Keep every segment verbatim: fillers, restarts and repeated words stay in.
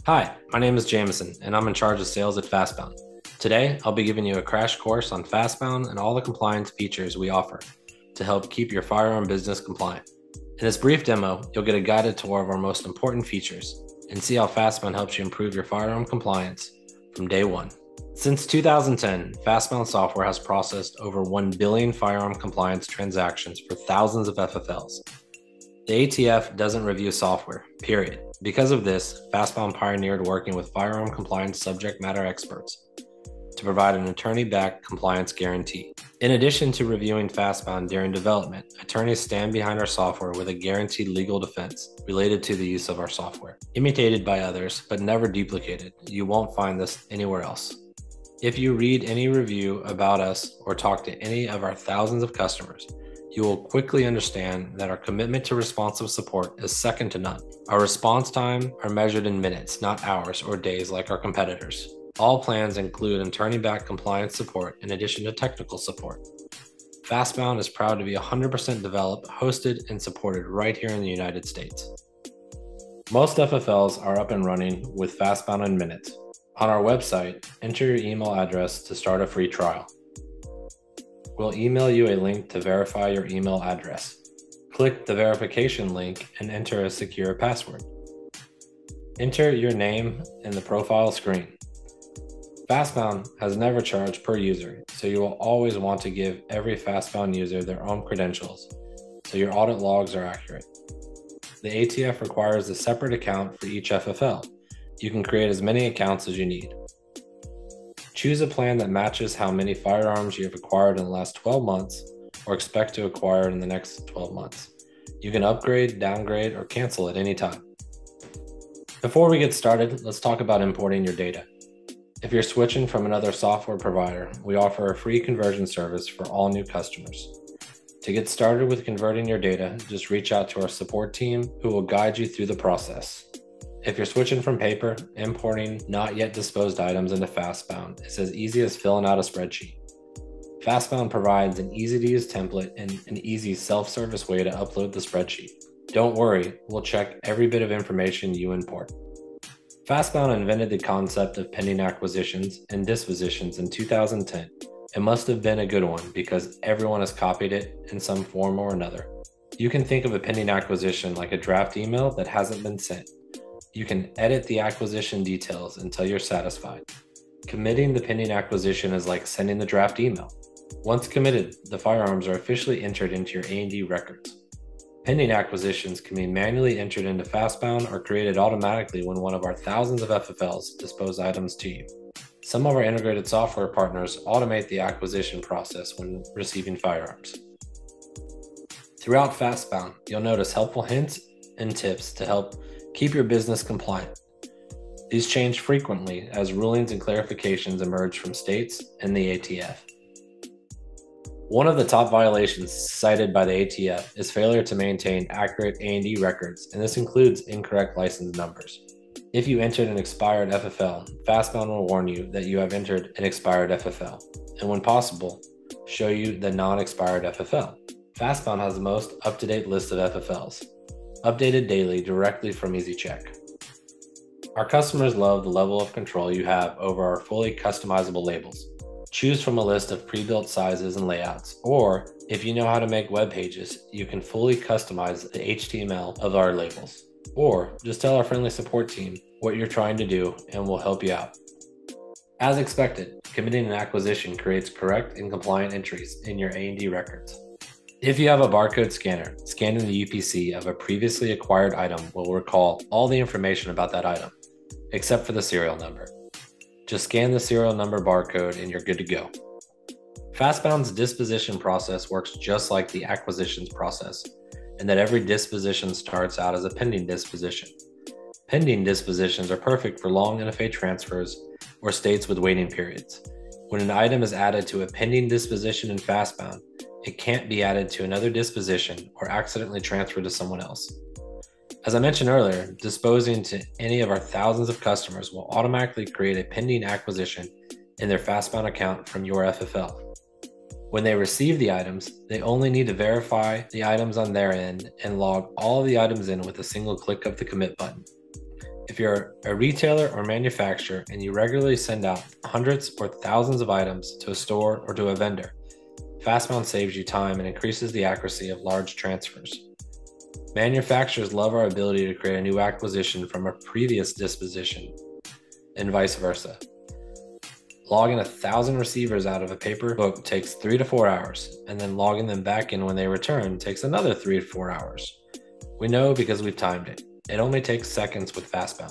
Hi, my name is Jameson, and I'm in charge of sales at FastBound. Today, I'll be giving you a crash course on FastBound and all the compliance features we offer to help keep your firearm business compliant. In this brief demo, you'll get a guided tour of our most important features and see how FastBound helps you improve your firearm compliance from day one. Since two thousand ten, FastBound software has processed over one billion firearm compliance transactions for thousands of F F Ls. The A T F doesn't review software, period. Because of this, FastBound pioneered working with firearm compliance subject matter experts to provide an attorney-backed compliance guarantee. In addition to reviewing FastBound during development, attorneys stand behind our software with a guaranteed legal defense related to the use of our software. Imitated by others, but never duplicated, you won't find this anywhere else. If you read any review about us or talk to any of our thousands of customers, you will quickly understand that our commitment to responsive support is second to none. Our response time are measured in minutes, not hours or days like our competitors. All plans include attorney-backed compliance support in addition to technical support. FastBound is proud to be one hundred percent developed, hosted, and supported right here in the United States. Most F F Ls are up and running with FastBound in minutes. On our website, enter your email address to start a free trial. We'll email you a link to verify your email address. Click the verification link and enter a secure password. Enter your name in the profile screen. FastBound has never charged per user, so you will always want to give every FastBound user their own credentials, so your audit logs are accurate. The A T F requires a separate account for each F F L. You can create as many accounts as you need. Choose a plan that matches how many firearms you have acquired in the last twelve months or expect to acquire in the next twelve months. You can upgrade, downgrade, or cancel at any time. Before we get started, let's talk about importing your data. If you're switching from another software provider, we offer a free conversion service for all new customers. To get started with converting your data, just reach out to our support team who will guide you through the process. If you're switching from paper, importing not yet disposed items into FastBound is as easy as filling out a spreadsheet. FastBound provides an easy-to-use template and an easy self-service way to upload the spreadsheet. Don't worry, we'll check every bit of information you import. FastBound invented the concept of pending acquisitions and dispositions in two thousand ten. It must have been a good one because everyone has copied it in some form or another. You can think of a pending acquisition like a draft email that hasn't been sent. You can edit the acquisition details until you're satisfied. Committing the pending acquisition is like sending the draft email. Once committed, the firearms are officially entered into your A and D records. Pending acquisitions can be manually entered into FastBound or created automatically when one of our thousands of F F Ls dispose items to you. Some of our integrated software partners automate the acquisition process when receiving firearms. Throughout FastBound, you'll notice helpful hints and tips to help keep your business compliant. These change frequently as rulings and clarifications emerge from states and the A T F. One of the top violations cited by the A T F is failure to maintain accurate A and D records, and this includes incorrect license numbers. If you entered an expired F F L, FastBound will warn you that you have entered an expired F F L, and when possible, show you the non-expired F F L. FastBound has the most up-to-date list of F F Ls, updated daily directly from EasyCheck. Our customers love the level of control you have over our fully customizable labels. Choose from a list of pre-built sizes and layouts, or if you know how to make web pages, you can fully customize the H T M L of our labels. Or just tell our friendly support team what you're trying to do and we'll help you out. As expected, committing an acquisition creates correct and compliant entries in your A and D records. If you have a barcode scanner, scanning the U P C of a previously acquired item will recall all the information about that item, except for the serial number. Just scan the serial number barcode and you're good to go. FastBound's disposition process works just like the acquisitions process, in that every disposition starts out as a pending disposition. Pending dispositions are perfect for long N F A transfers or states with waiting periods. When an item is added to a pending disposition in FastBound, it can't be added to another disposition or accidentally transferred to someone else. As I mentioned earlier, disposing to any of our thousands of customers will automatically create a pending acquisition in their FastBound account from your F F L. When they receive the items, they only need to verify the items on their end and log all of the items in with a single click of the commit button. If you're a retailer or manufacturer and you regularly send out hundreds or thousands of items to a store or to a vendor, FastBound saves you time and increases the accuracy of large transfers. Manufacturers love our ability to create a new acquisition from a previous disposition, and vice versa. Logging a thousand receivers out of a paper book takes three to four hours, and then logging them back in when they return takes another three to four hours. We know because we've timed it. It only takes seconds with FastBound.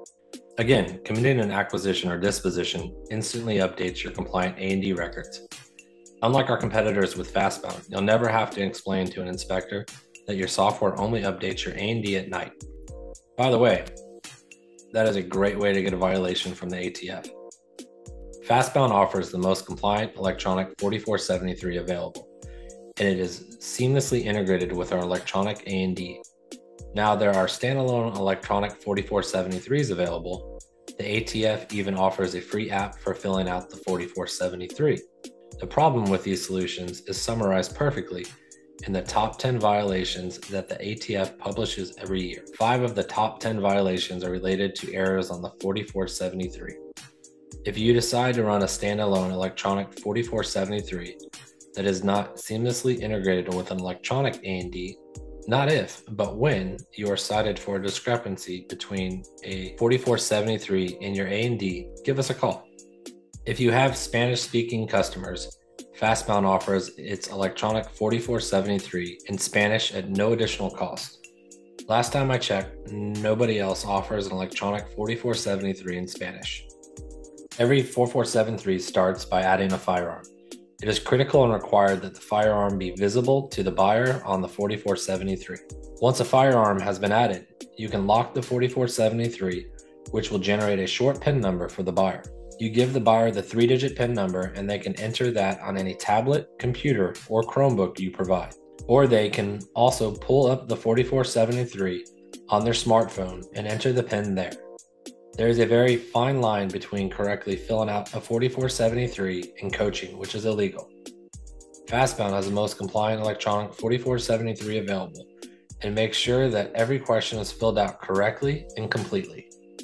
Again, committing an acquisition or disposition instantly updates your compliant A and D records. Unlike our competitors with FastBound, you'll never have to explain to an inspector that your software only updates your A and D at night. By the way, that is a great way to get a violation from the A T F. FastBound offers the most compliant electronic forty-four seventy-three available, and it is seamlessly integrated with our electronic A and D. Now there are standalone electronic forty-four seventy-threes available. The A T F even offers a free app for filling out the forty-four seventy-three. The problem with these solutions is summarized perfectly in the top ten violations that the A T F publishes every year. Five of the top ten violations are related to errors on the forty-four seventy-three. If you decide to run a standalone electronic forty-four seventy-three that is not seamlessly integrated with an electronic A and D, not if, but when you are cited for a discrepancy between a forty-four seventy-three and your A and D, give us a call. If you have Spanish-speaking customers, FastBound offers its electronic forty-four seventy-three in Spanish at no additional cost. Last time I checked, nobody else offers an electronic forty-four seventy-three in Spanish. Every forty-four seventy-three starts by adding a firearm. It is critical and required that the firearm be visible to the buyer on the forty-four seventy-three. Once a firearm has been added, you can lock the forty-four seventy-three, which will generate a short PIN number for the buyer. You give the buyer the three-digit PIN number and they can enter that on any tablet, computer, or Chromebook you provide. Or they can also pull up the forty-four seventy-three on their smartphone and enter the PIN there. There is a very fine line between correctly filling out a forty-four seventy-three and coaching, which is illegal. FastBound has the most compliant electronic forty-four seventy-three available and makes sure that every question is filled out correctly and completely.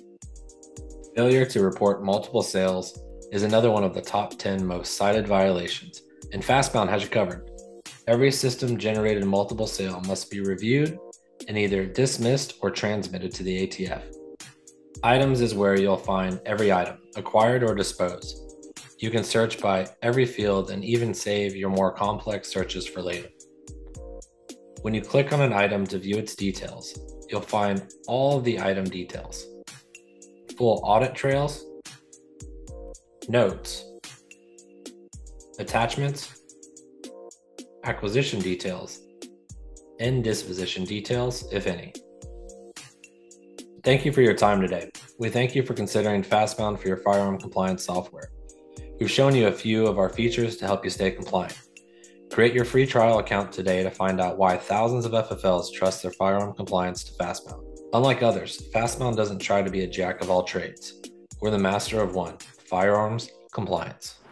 Failure to report multiple sales is another one of the top ten most cited violations, and FastBound has you covered. Every system-generated multiple sale must be reviewed and either dismissed or transmitted to the A T F. Items is where you'll find every item, acquired or disposed. You can search by every field and even save your more complex searches for later. When you click on an item to view its details, you'll find all of the item details, full audit trails, notes, attachments, acquisition details, and disposition details, if any. Thank you for your time today. We thank you for considering FastBound for your firearm compliance software. We've shown you a few of our features to help you stay compliant. Create your free trial account today to find out why thousands of F F Ls trust their firearm compliance to FastBound. Unlike others, FastBound doesn't try to be a jack of all trades. We're the master of one: firearms compliance.